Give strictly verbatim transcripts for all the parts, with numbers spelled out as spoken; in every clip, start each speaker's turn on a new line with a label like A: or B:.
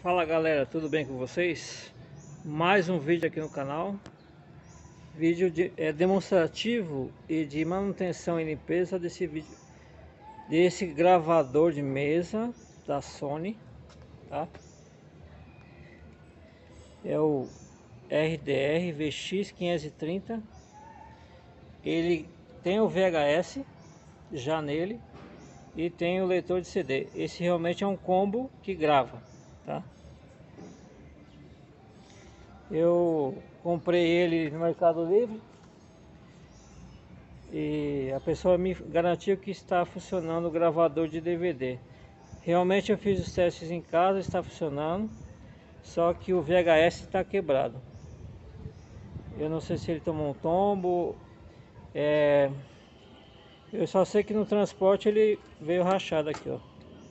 A: Fala galera, tudo bem com vocês? Mais um vídeo aqui no canal. Vídeo de, é, demonstrativo e de manutenção e limpeza desse vídeo, desse gravador de mesa da Sony, tá? É o R D R V X quinhentos e trinta. Ele tem o V H S já nele e tem o leitor de C D. Esse realmente é um combo que grava, tá? Eu comprei ele no Mercado Livre e a pessoa me garantiu que está funcionando o gravador de D V D. Realmente eu fiz os testes em casa, está funcionando, só que o V H S está quebrado. Eu não sei se ele tomou um tombo, é... eu só sei que no transporte ele veio rachado aqui, ó.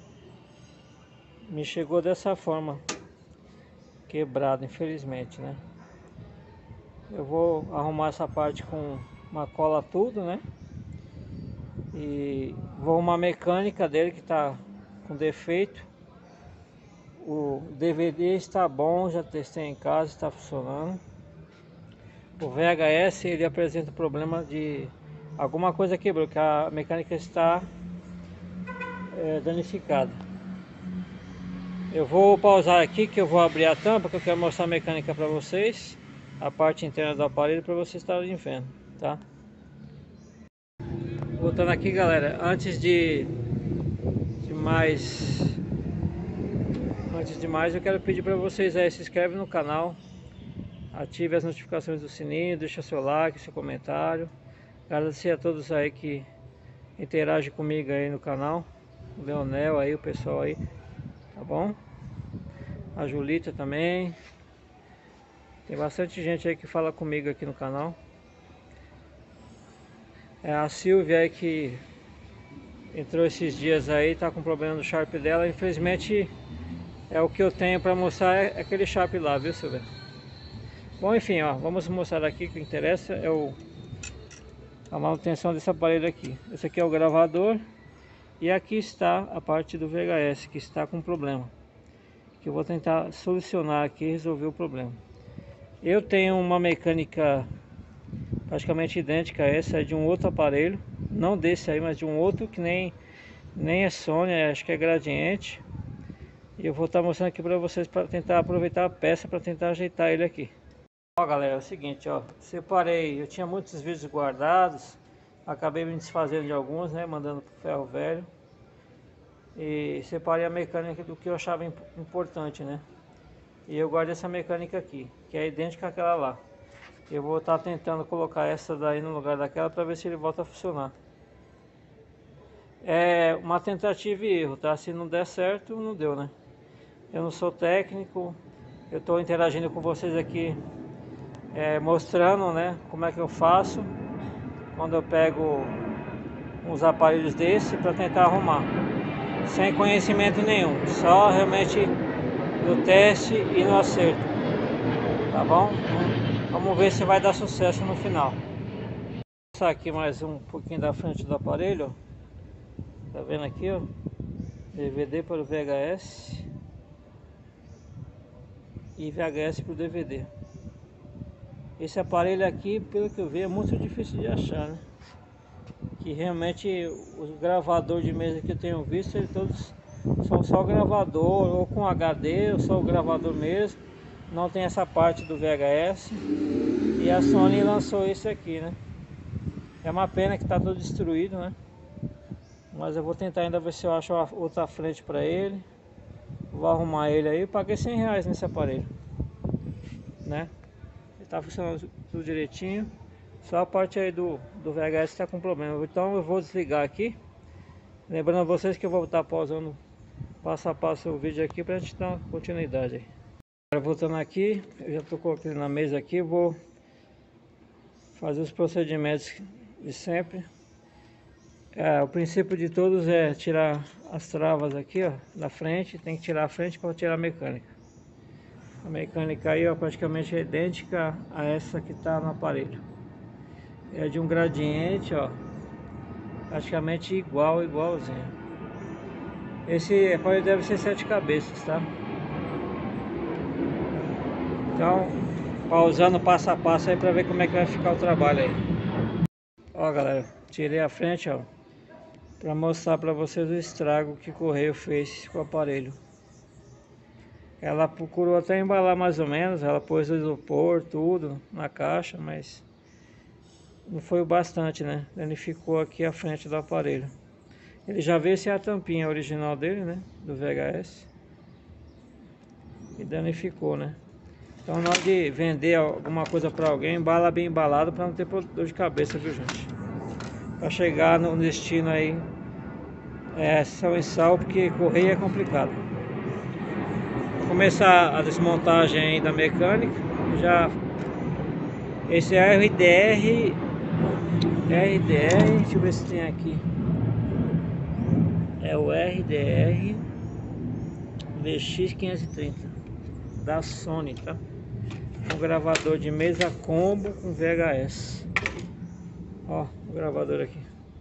A: Me chegou dessa forma, quebrado, infelizmente, né? Eu vou arrumar essa parte com uma cola tudo, né? E vou arrumar a mecânica dele que tá com defeito. O D V D está bom, já testei em casa, está funcionando. O V H S ele apresenta problema de alguma coisa quebrou, que a mecânica está é, danificada. Eu vou pausar aqui que eu vou abrir a tampa, que eu quero mostrar a mecânica para vocês, a parte interna do aparelho, para vocês estarem vendo, tá? Voltando aqui, galera, antes de, de mais antes de mais eu quero pedir para vocês aí, se inscreve no canal, ative as notificações do sininho, deixa seu like, seu comentário. Agradecer a todos aí que interagem comigo aí no canal, o Leonel aí, o pessoal aí, tá bom? A Julita também. Tem bastante gente aí que fala comigo aqui no canal. É a Silvia aí que entrou esses dias aí, tá com problema no Sharp dela. Infelizmente é o que eu tenho para mostrar, é aquele Sharp lá, viu, Silvia? Bom, enfim, ó, vamos mostrar aqui, o que interessa é o a manutenção desse aparelho aqui. Esse aqui é o gravador e aqui está a parte do V H S que está com problema, que eu vou tentar solucionar aqui e resolver o problema. Eu tenho uma mecânica praticamente idêntica a essa, é de um outro aparelho, não desse aí, mas de um outro que nem, nem é Sony, acho que é Gradiente. E eu vou estar mostrando aqui para vocês para tentar aproveitar a peça para tentar ajeitar ele aqui. Ó galera, é o seguinte, ó, separei, eu tinha muitos vídeos guardados, acabei me desfazendo de alguns, né, mandando pro ferro velho. E separei a mecânica do que eu achava importante, né? E eu guardei essa mecânica aqui, que é idêntica àquela lá. Eu vou estar tentando colocar essa daí no lugar daquela para ver se ele volta a funcionar. É uma tentativa e erro, tá? Se não der certo, não deu, né? Eu não sou técnico, eu estou interagindo com vocês aqui, é, mostrando, né, como é que eu faço quando eu pego uns aparelhos desse para tentar arrumar. Sem conhecimento nenhum, só realmente no teste e no acerto, tá bom? Vamos ver se vai dar sucesso no final. Vou passar aqui mais um pouquinho da frente do aparelho, tá vendo aqui, ó, D V D para o V H S e V H S para o D V D. Esse aparelho aqui, pelo que eu vi, é muito difícil de achar, né? Que realmente os gravadores de mesa que eu tenho visto, eles todos são só gravador, ou com H D, ou só o gravador mesmo. Não tem essa parte do V H S. E a Sony lançou esse aqui, né? É uma pena que está todo destruído, né? Mas eu vou tentar ainda ver se eu acho outra frente para ele. Vou arrumar ele aí. Eu paguei cem reais nesse aparelho, né? Ele tá funcionando tudo direitinho. Só a parte aí do, do V H S está com problema. Então eu vou desligar aqui. Lembrando a vocês que eu vou estar pausando passo a passo o vídeo aqui para a gente dar uma continuidade aí. Agora, voltando aqui, eu já estou colocando na mesa aqui. Vou fazer os procedimentos de sempre. É, o princípio de todos é tirar as travas aqui, ó, da frente. Tem que tirar a frente para tirar a mecânica. A mecânica aí, ó, praticamente é idêntica a essa que está no aparelho. É de um Gradiente, ó, praticamente igual, igualzinho. Esse aparelho deve ser sete cabeças, tá? Então, pausando passo a passo aí para ver como é que vai ficar o trabalho aí. Ó galera, tirei a frente, ó, para mostrar para vocês o estrago que o correio fez com o aparelho. Ela procurou até embalar mais ou menos, ela pôs o isopor, tudo na caixa, mas não foi o bastante, né? Danificou aqui a frente do aparelho. Ele já veio sem a tampinha original dele, né? Do V H S. E danificou, né? Então na hora de vender alguma coisa para alguém, embala bem embalado para não ter dor de cabeça, viu gente? Para chegar no destino aí, é sal e sal, porque correio é complicado. Vou começar a desmontagem aí da mecânica. Já esse é R D R R D R, deixa eu ver se tem aqui. É o R D R V X quinhentos e trinta da Sony, tá? Um gravador de mesa combo com V H S. Ó, o gravador aqui.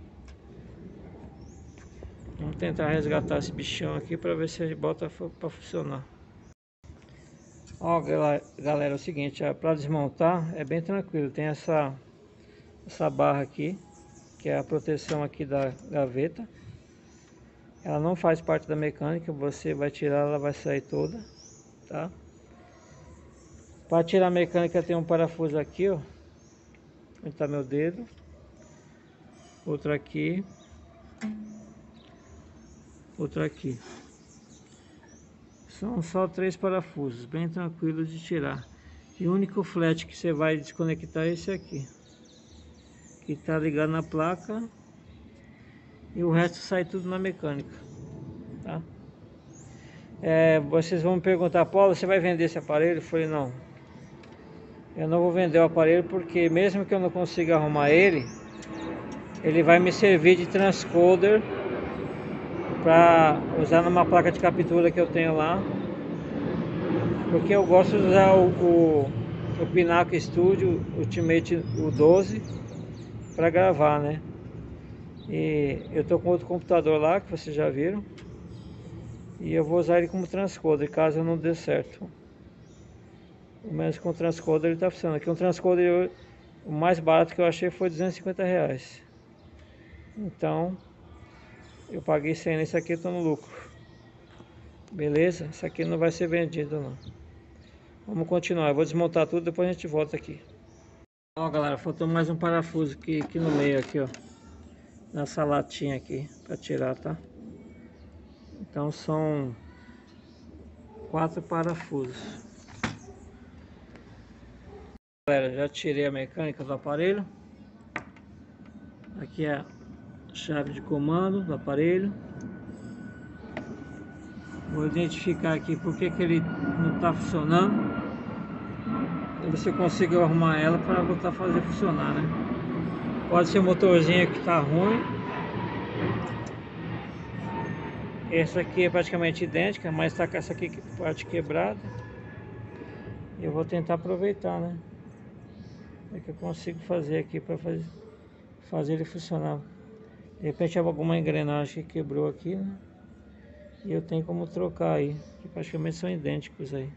A: Vamos tentar resgatar esse bichão aqui para ver se ele bota para funcionar. Ó, galera, é o seguinte, para desmontar é bem tranquilo. Tem essa essa barra aqui, que é a proteção aqui da gaveta. Ela não faz parte da mecânica, você vai tirar, ela vai sair toda, tá? Para tirar a mecânica tem um parafuso aqui, ó, onde tá meu dedo. Outro aqui. Outro aqui. São só três parafusos, bem tranquilos de tirar. E o único flat que você vai desconectar é esse aqui, que tá ligado na placa, e o resto sai tudo na mecânica, tá? É, vocês vão me perguntar, Paulo, você vai vender esse aparelho? Eu falei, não, eu não vou vender o aparelho, porque mesmo que eu não consiga arrumar ele, ele vai me servir de transcoder para usar numa placa de captura que eu tenho lá, porque eu gosto de usar o, o, o Pinaco Studio Ultimate o doze para gravar, né? E eu tô com outro computador lá que vocês já viram, e eu vou usar ele como transcoder caso não dê certo. Pelo menos com o transcoder ele tá funcionando. Aqui um transcoder, o mais barato que eu achei foi duzentos e cinquenta reais. Então eu paguei cem nesse aqui, eu tô no lucro. Beleza? Isso aqui não vai ser vendido não. Vamos continuar, eu vou desmontar tudo, depois a gente volta aqui. Ó galera, faltou mais um parafuso aqui, aqui no meio aqui, ó, nessa latinha aqui para tirar, tá? Então são quatro parafusos. Galera, já tirei a mecânica do aparelho. Aqui é a chave de comando do aparelho. Vou identificar aqui porque que ele não está funcionando. Vou ver se eu consigo arrumar ela para voltar a fazer funcionar, né? Pode ser o motorzinho que está ruim. Essa aqui é praticamente idêntica, mas está com essa aqui parte quebrada. Eu vou tentar aproveitar, né? O que eu consigo fazer aqui para fazer, fazer ele funcionar. De repente alguma engrenagem que quebrou aqui, né? E eu tenho como trocar aí, que praticamente são idênticos aí.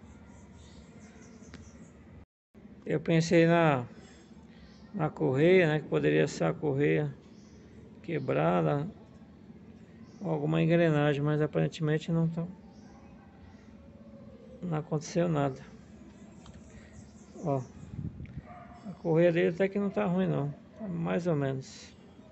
A: Eu pensei na, na correia, né? Que poderia ser a correia quebrada, ou alguma engrenagem, mas aparentemente não tá, não aconteceu nada. Ó, a correia dele até que não tá ruim não, tá mais ou menos.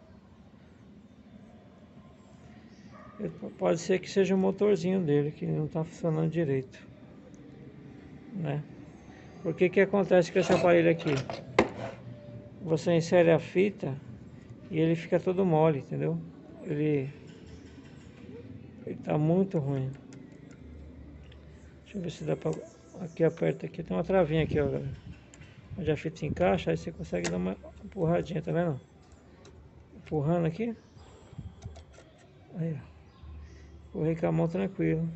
A: Pode ser que seja o motorzinho dele que não está funcionando direito, né? Porque que acontece com esse aparelho aqui? Você insere a fita e ele fica todo mole, entendeu? Ele ele tá muito ruim. Deixa eu ver se dá pra... Aqui aperta aqui, tem uma travinha aqui, ó, galera. Onde a fita encaixa, aí você consegue dar uma empurradinha, tá vendo? Empurrando aqui. Aí, ó. Correr com a mão tranquilo.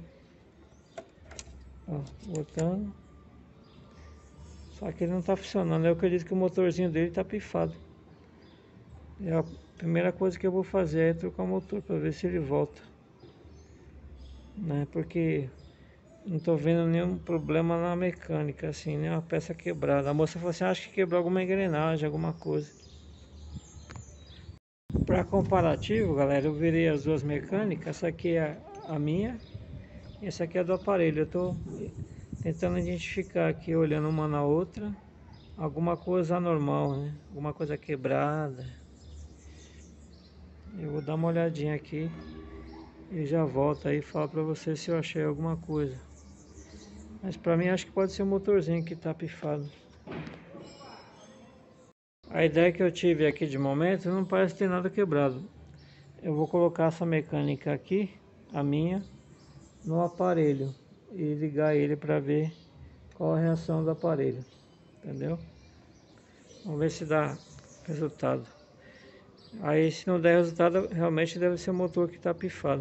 A: Ó, botando. Só que ele não tá funcionando. Eu acredito que o motorzinho dele tá pifado. E a primeira coisa que eu vou fazer é trocar o motor para ver se ele volta, né? Porque não tô vendo nenhum problema na mecânica, assim, nenhuma peça quebrada. A moça falou assim, acho que quebrou alguma engrenagem, alguma coisa. Para comparativo, galera, eu virei as duas mecânicas. Essa aqui é a minha e essa aqui é do aparelho. Eu tô tentando identificar aqui, olhando uma na outra, alguma coisa anormal, né? Alguma coisa quebrada. Eu vou dar uma olhadinha aqui e já volto aí e falo para vocês se eu achei alguma coisa. Mas para mim acho que pode ser o motorzinho que tá pifado. A ideia que eu tive aqui de momento não parece ter nada quebrado. Eu vou colocar essa mecânica aqui, a minha, no aparelho e ligar ele para ver qual a reação do aparelho, entendeu? Vamos ver se dá resultado. Aí se não der resultado, realmente deve ser o motor que está pifado.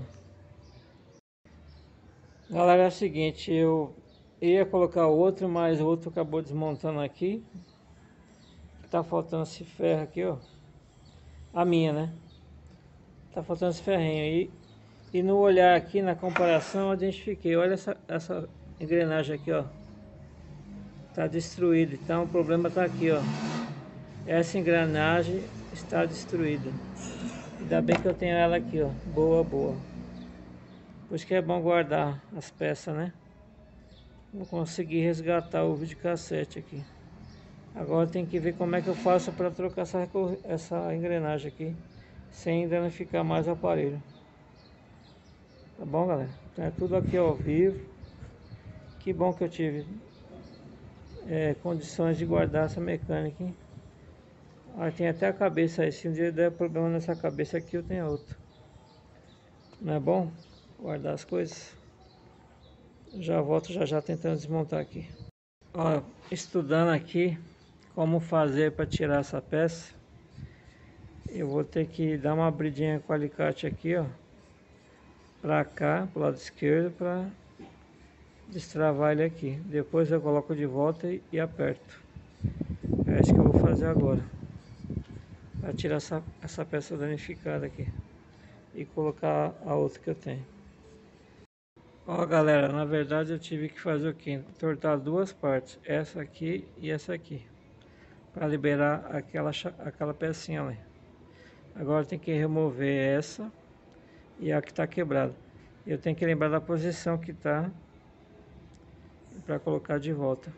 A: Galera, é o seguinte, eu ia colocar outro, mas o outro acabou desmontando aqui. Tá faltando esse ferro aqui, ó. A minha, né? Tá faltando esse ferrinho aí. E no olhar aqui, na comparação, eu identifiquei. Olha essa, essa engrenagem aqui, ó. Tá destruída. Então o problema tá aqui, ó. Essa engrenagem está destruída. Ainda bem que eu tenho ela aqui, ó. Boa, boa. Por isso que é bom guardar as peças, né? Vou conseguir resgatar o videocassete aqui. Agora tem que ver como é que eu faço para trocar essa, essa engrenagem aqui sem danificar mais o aparelho. Tá bom, galera? Então é tudo aqui ao vivo. Que bom que eu tive é, condições de guardar essa mecânica, hein? Ah, tem até a cabeça aí. Se um dia der problema nessa cabeça aqui, eu tenho outra. Não é bom guardar as coisas? Já volto já já tentando desmontar aqui. Ó, estudando aqui como fazer para tirar essa peça. Eu vou ter que dar uma abridinha com o alicate aqui, ó, para cá, pro lado esquerdo, para destravar ele aqui. Depois eu coloco de volta e, e aperto. É isso que eu vou fazer agora, para tirar essa, essa peça danificada aqui e colocar a outra que eu tenho. Ó, galera, na verdade eu tive que fazer o que? Entortar duas partes, essa aqui e essa aqui, para liberar aquela, aquela pecinha ali. Agora tem que remover essa e a que está quebrada. Eu tenho que lembrar da posição que está para colocar de volta.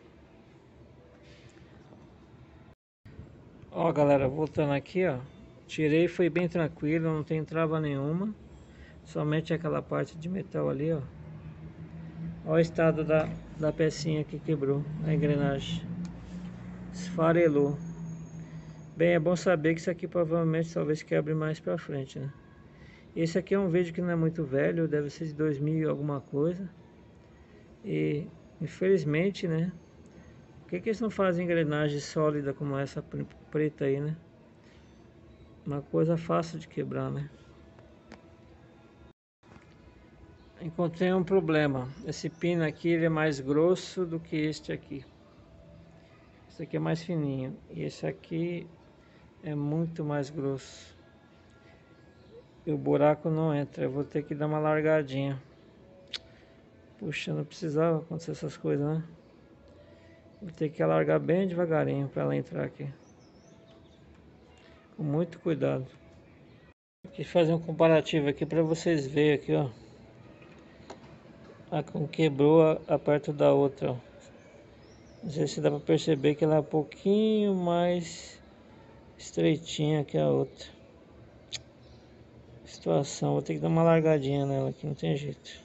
A: Ó, galera, voltando aqui, ó, tirei, foi bem tranquilo, não tem trava nenhuma, somente aquela parte de metal ali, ó. Ó o estado da, da pecinha que quebrou, a engrenagem esfarelou. Bem, é bom saber que isso aqui provavelmente talvez quebre mais pra frente, né? Esse aqui é um vídeo que não é muito velho, deve ser de dois mil e alguma coisa. E infelizmente, né? Por que que eles não fazem engrenagem sólida como essa preta aí, né? Uma coisa fácil de quebrar, né? Encontrei um problema. Esse pino aqui ele é mais grosso do que este aqui. Esse aqui é mais fininho. E esse aqui é muito mais grosso. E o buraco não entra. Eu vou ter que dar uma largadinha. Puxa, não precisava acontecer essas coisas, né? Vou ter que alargar bem devagarinho para ela entrar aqui. Com muito cuidado. Quis fazer um comparativo aqui para vocês verem aqui, ó. A que quebrou a, a perto da outra, ó. Não sei se dá para perceber que ela é um pouquinho mais estreitinha que a outra. Situação, vou ter que dar uma largadinha nela aqui, não tem jeito.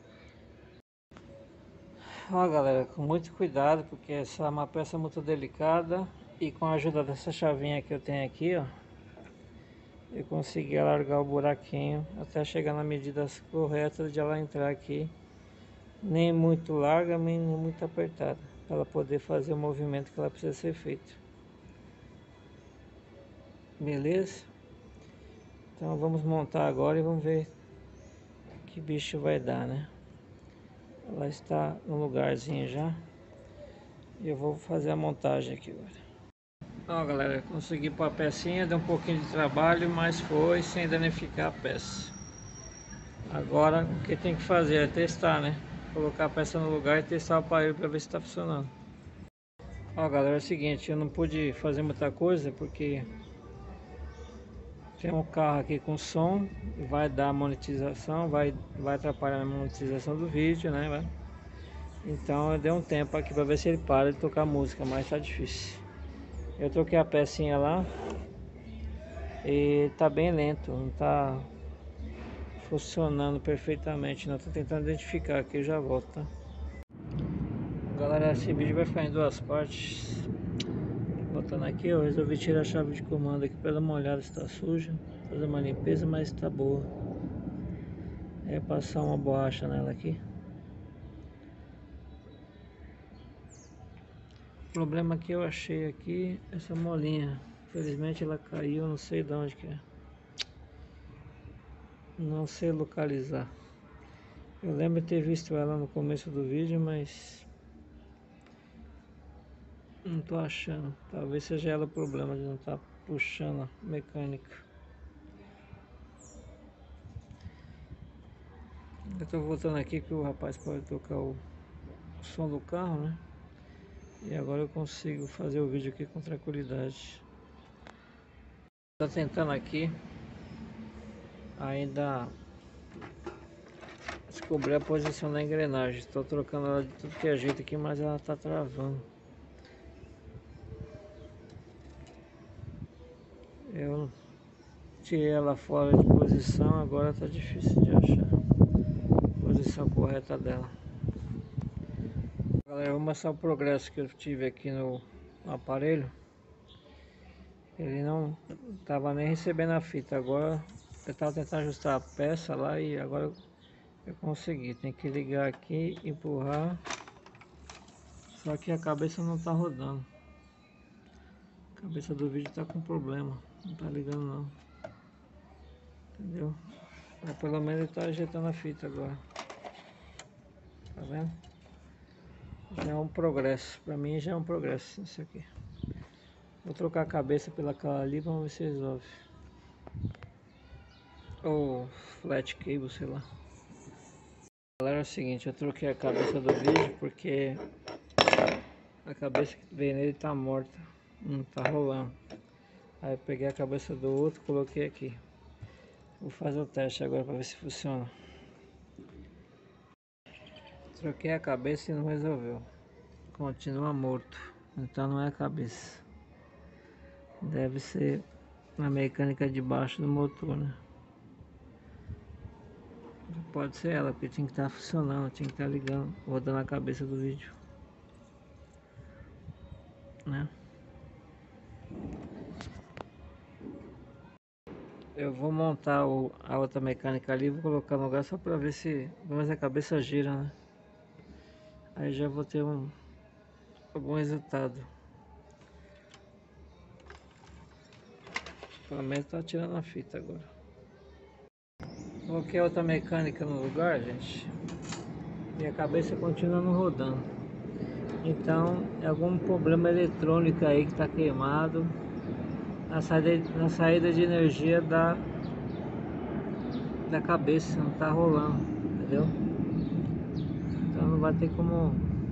A: Ó, galera, com muito cuidado, porque essa é uma peça muito delicada. E com a ajuda dessa chavinha que eu tenho aqui, ó, eu consegui alargar o buraquinho até chegar na medida correta de ela entrar aqui. Nem muito larga, nem muito apertada, para ela poder fazer o movimento que ela precisa ser feito. Beleza? Então vamos montar agora e vamos ver que bicho vai dar, né? Ela está no lugarzinho já. E eu vou fazer a montagem aqui agora. Ó, galera, consegui pôr a pecinha, deu um pouquinho de trabalho, mas foi sem danificar a peça. Agora o que tem que fazer é testar, né? colocar a peça no lugar e testar o aparelho para ver se está funcionando. Ó galera, é o seguinte, eu não pude fazer muita coisa porque tem um carro aqui com som, vai dar monetização, vai, vai atrapalhar a monetização do vídeo, né? Vai. Então eu dei um tempo aqui para ver se ele para de tocar música, mas tá difícil. Eu troquei a pecinha lá e tá bem lento, não tá funcionando perfeitamente. Não tô tentando identificar aqui, eu já volto, tá? Galera, esse vídeo vai ficar em duas partes. Botando aqui, eu resolvi tirar a chave de comando aqui para dar uma olhada se tá suja, fazer uma limpeza, mas tá boa. É passar uma borracha nela aqui. O problema que eu achei aqui, essa molinha, infelizmente ela caiu, não sei de onde que é, não sei localizar. Eu lembro de ter visto ela no começo do vídeo, mas não tô achando. Talvez seja ela o problema de não estar tá puxando a mecânica. Eu tô voltando aqui que o rapaz pode tocar o, o som do carro, né? E agora eu consigo fazer o vídeo aqui com tranquilidade. Tô tentando aqui ainda descobrir a posição da engrenagem. Estou trocando ela de tudo que é jeito aqui, mas ela tá travando. Eu tirei ela fora de posição, agora tá difícil de achar a posição correta dela. Galera, eu vou mostrar o progresso que eu tive aqui no, no aparelho. Ele não estava nem recebendo a fita. Agora eu estava tentando ajustar a peça lá e agora eu consegui. Tem que ligar aqui, empurrar. Só que a cabeça não está rodando. A cabeça do vídeo está com problema. Não está ligando não. Entendeu? Mas pelo menos ele está ajeitando a fita agora. Tá vendo? Já é um progresso. Para mim já é um progresso isso aqui. Vou trocar a cabeça pela aquela ali, vamos ver se resolve. Ou flat cable, sei lá. Galera, é o seguinte, eu troquei a cabeça do vídeo porque a cabeça que veio nele tá morta, não tá rolando. Aí eu peguei a cabeça do outro, coloquei aqui. Vou fazer o teste agora para ver se funciona. Troquei a cabeça e não resolveu. Continua morto, então não é a cabeça. Deve ser na mecânica de baixo do motor, né? Pode ser ela, porque tinha que estar funcionando, tinha que estar ligando, rodando a cabeça do vídeo, né? Eu vou montar o, a outra mecânica ali, vou colocar no lugar só para ver se mais a cabeça gira, né? Aí já vou ter um algum resultado. Pelo menos tá tirando a fita agora. Coloquei a outra mecânica no lugar, gente, e a cabeça continua não rodando. Então é algum problema eletrônico aí que tá queimado na saída, na saída de energia da, da cabeça, não tá rolando, entendeu? Então não vai ter como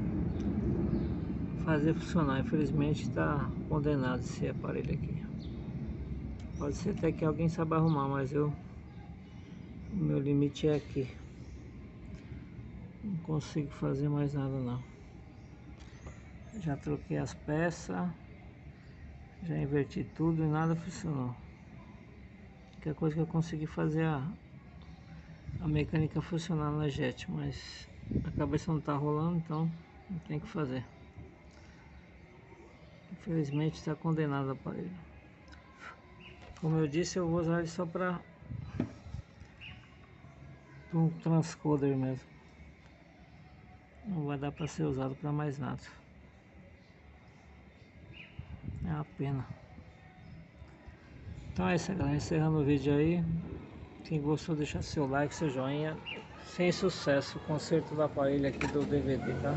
A: fazer funcionar. Infelizmente está condenado esse aparelho aqui. Pode ser até que alguém saiba arrumar, mas eu, o meu limite é aqui. Não consigo fazer mais nada não. Já troquei as peças, já inverti tudo e nada funcionou. A única coisa que eu consegui fazer a, a mecânica funcionar na jet, mas a cabeça não está rolando, então não tem o que fazer. Infelizmente está condenado o aparelho. Como eu disse, eu vou usar ele só para um transcoder mesmo. Não vai dar para ser usado para mais nada. É uma pena. Então é isso, galera. Encerrando o vídeo aí. Quem gostou, deixa seu like, seu joinha. Sem sucesso o conserto do aparelho aqui do D V D, tá?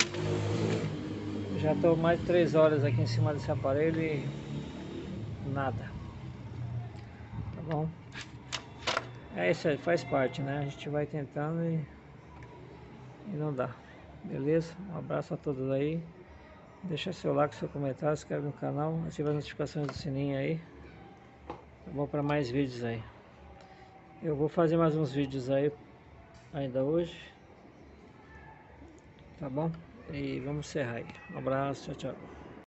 A: Já estou mais de três horas aqui em cima desse aparelho e nada. Tá bom? É isso aí, faz parte, né? A gente vai tentando e e não dá. Beleza? Um abraço a todos aí. Deixa seu like, seu comentário, se inscreve no canal, ativa as notificações do sininho aí. Tá bom, para mais vídeos aí. Eu vou fazer mais uns vídeos aí ainda hoje. Tá bom? E vamos encerrar aí. Um abraço, tchau, tchau.